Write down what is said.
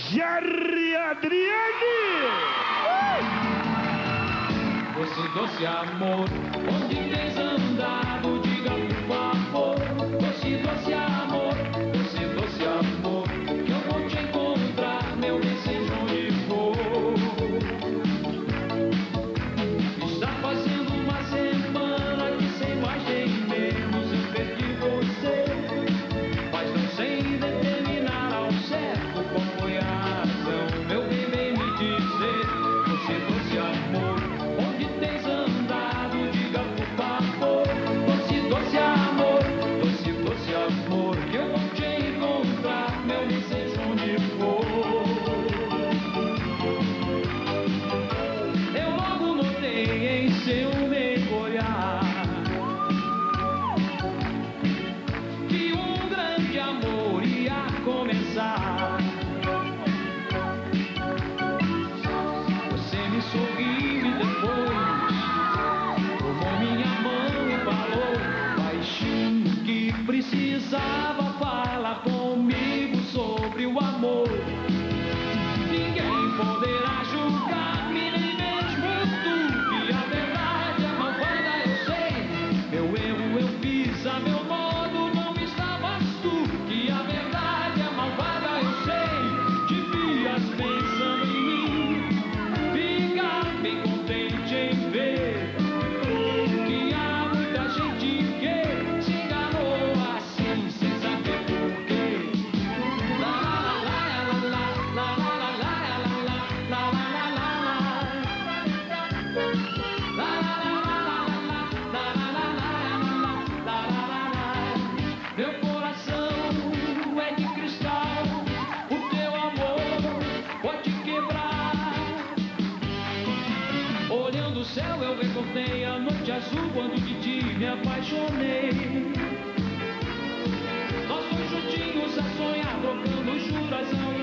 Jerry Adriane! Doce, doce amor, onde tens andado, diga por favor. Doce, doce amor, doce, doce amor, que eu vou te encontrar, meu bem, seja onde for. Está fazendo uma semana que sem mais nem menos eu perdi você, mas não sei determinar ao certo qual foi a razão. Meu bem, vem me dizer, doce, doce amor, onde tens andado, diga por favor. Doce, doce amor, doce, doce amor, que eu vou te encontrar, meu bem, seja onde for. Eu logo notei em seu meio olhar que um grande amor ia começar. Você me sorriu e depois tomou minha mão e falou baixinho que precisava falar comigo sobre o amor. Ninguém poderá julgar-me, nem mesmo tu, que a verdade é malvada, eu sei. Meu erro eu fiz a meu modo, não estavas tu, que a verdade é malvada, eu sei. Devias pensando em mim, ficar bem contente em ver que há muita gente que se enganou assim, sem saber porquê. La la la la la la la la la la la. Meu coração é de cristal, o teu amor pode quebrar. Olhando o céu eu recordei a noite azul quando de ti me apaixonei. Nós dois juntinhos a sonhar, trocando juras ao